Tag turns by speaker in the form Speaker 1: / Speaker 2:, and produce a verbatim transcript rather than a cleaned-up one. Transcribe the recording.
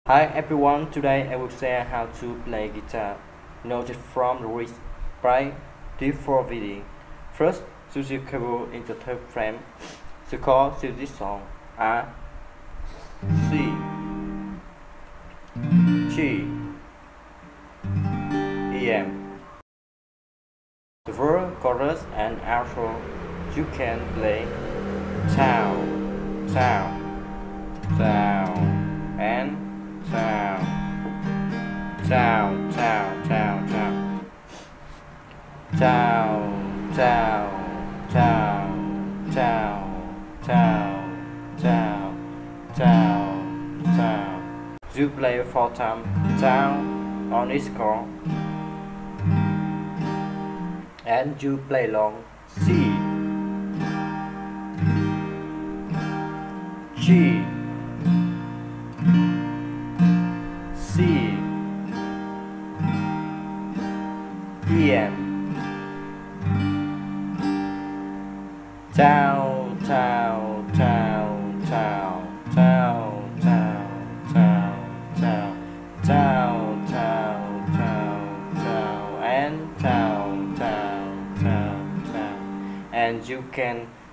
Speaker 1: Hi everyone, today I will share how to play guitar noted from the wrist by d four v d. First, choose your cable in the third frame. The chords to this song are C, G, E M. The verse, chorus and outro you can play sound, sound, sound, and sound, sound, sound, sound, sound, sound, sound, sound, sound, sound, sound, sound, sound. You play four times sound on each chord, and you play long C, G, C, E M. Down, down, down, down, down, down, down, down, down, down, down, down, and down, down, down, down, and you can